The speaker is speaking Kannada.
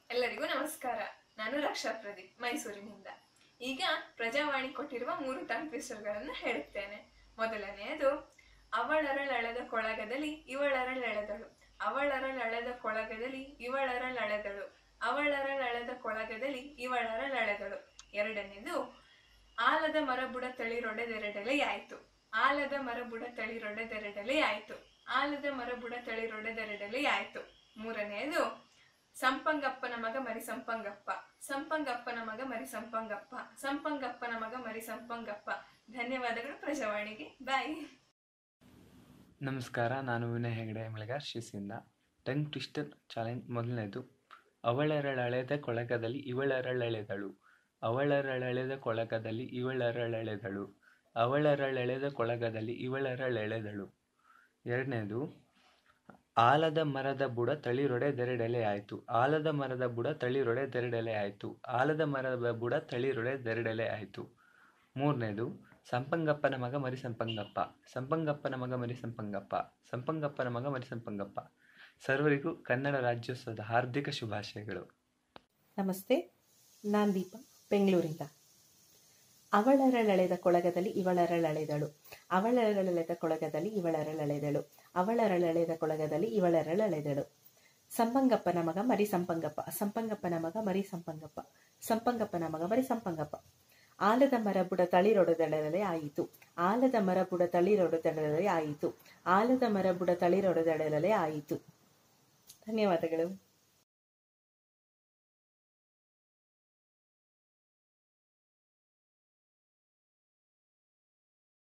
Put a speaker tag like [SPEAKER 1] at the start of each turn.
[SPEAKER 1] ಎಲ್ಲರಿಗೂ ನಮಸ್ಕಾರ. ನಾನು ರಕ್ಷಾ ಪ್ರದೀಪ್, ಮೈಸೂರಿನಿಂದ. ಈಗ ಪ್ರಜಾವಾಣಿ ಕೊಟ್ಟಿರುವ 3 ಟಂಗ್ ಟ್ವಿಸ್ಟರ್ಗಳನ್ನು ಹೇಳುತ್ತೇನೆ. ಮೊದಲನೆಯದು, ಅವಳರಳೆಳೆದ ಕೊಳಗದಲ್ಲಿ ಇವಳರಳೆಳೆದಳು. ಅವಳರಳೆಳೆದ ಕೊಳಗದಲ್ಲಿ ಇವಳರಳೆಳೆದಳು. ಅವಳರಳೆಳೆದ ಕೊಳಗದಲ್ಲಿ ಇವಳರಳೆಳೆದಳು. ಎರಡನೇದು, ಆಲದ ಮರ ಬುಡ ತಳಿರೊಡೆದೆರಡೆಲೆಯಾಯಿತು. ಆಲದ ಮರ ಬುಡ ತಳಿರೊಡೆದೆರಡೆಲೆಯಾಯಿತು. ಆಲದ ಮರ ಬುಡ ತಳಿರೊಡೆದೆರಡೆಲೆಯಾಯಿತು. ಮೂರನೆಯದು, ಸಂಪಂಗಪ್ಪನ ಮಗ ಮರಿ ಸಂಪಂಗಪ್ಪ. ಸಂಪಂಗಪ್ಪನ ಮಗ ಮರಿ ಸಂಪಂಗಪ್ಪ. ಸಂಪಂಗಪ್ಪನ ಮಗ ಮರಿ ಸಂಪಂಗಪ್ಪ. ಧನ್ಯವಾದಗಳು ಪ್ರಜಾವಾಣಿಗೆ. ಬಾಯ್.
[SPEAKER 2] ನಮಸ್ಕಾರ, ನಾನು ವಿನಯ್ ಹೆಗಡೆ ಮೆಳಗಾರ್ ಶಿಸಿಂದ. Tongue twister challenge. ಮೊದಲನೇದು, ಅವಳರಳೆಳೆದ ಕೊಳಗದಲ್ಲಿ ಇವಳರಳೆಳೆದಳು. ಅವಳರಳೆಳೆದ ಕೊಳಗದಲ್ಲಿ ಇವಳರಳೆಳೆದಳು. ಅವಳರಳೆಳೆದ ಕೊಳಗದಲ್ಲಿ ಇವಳರಳೆಳೆದಳು. ಎರಡನೇದು, ಆಲದ ಮರದ ಬುಡ ತಳಿರೊಡೆದೆರಡೆಲೆಯಾಯಿತು. ಆಲದ ಮರದ ಬುಡ ತಳಿರೊಡೆದೆರಡೆಲೆಯಾಯಿತು. ಆಲದ ಮರದ ಬುಡ ತಳಿರೊಡೆದೆರಡೆಲೆಯಾಯಿತು. ಮೂರನೇದು, ಸಂಪಂಗಪ್ಪನ ಮಗ ಮರಿ ಸಂಪಂಗಪ್ಪ. ಸಂಪಂಗಪ್ಪನ ಮಗ ಮರಿ ಸಂಪಂಗಪ್ಪ. ಸಂಪಂಗಪ್ಪನ ಮಗ ಮರಿ ಸಂಪಂಗಪ್ಪ. ಸರ್ವರಿಗೂ ಕನ್ನಡ ರಾಜ್ಯೋತ್ಸವದ ಹಾರ್ದಿಕ ಶುಭಾಶಯಗಳು.
[SPEAKER 3] ನಮಸ್ತೆ, ನಾನು ದೀಪ, ಬೆಂಗಳೂರಿಂದ. ಅವಳರಳೆಳೆದ ಕೊಳಗದಲ್ಲಿ ಇವಳರಳೆಳೆದಳು. ಅವಳರಳೆಳೆದ ಕೊಳಗದಲ್ಲಿ ಇವಳರಳೆಳೆದಳು. ಅವಳರಳೆಳೆದ ಕೊಳಗದಲ್ಲಿ ಇವಳರಳೆಳೆದಳು. ಸಂಪಂಗಪ್ಪನ ಮಗ ಮರಿ ಸಂಪಂಗಪ್ಪ. ಸಂಪಂಗಪ್ಪನ ಮಗ ಮರಿ ಸಂಪಂಗಪ್ಪ. ಸಂಪಂಗಪ್ಪನ ಮಗ ಮರಿ ಸಂಪಂಗಪ್ಪ. ಆಲದ ಮರ ಬುಡ ತಳಿರೊಡೆದೆರಡೆಲೆ ಆಯಿತು. ಆಲದ ಮರ ಬುಡ ತಳಿರೊಡೆದೆರಡೆಲೆ ಆಯಿತು. ಆಲದ ಮರ ಬುಡ ತಳಿರೊಡೆದೆರಡೆಲೆ ಆಯಿತು. ಧನ್ಯವಾದಗಳು.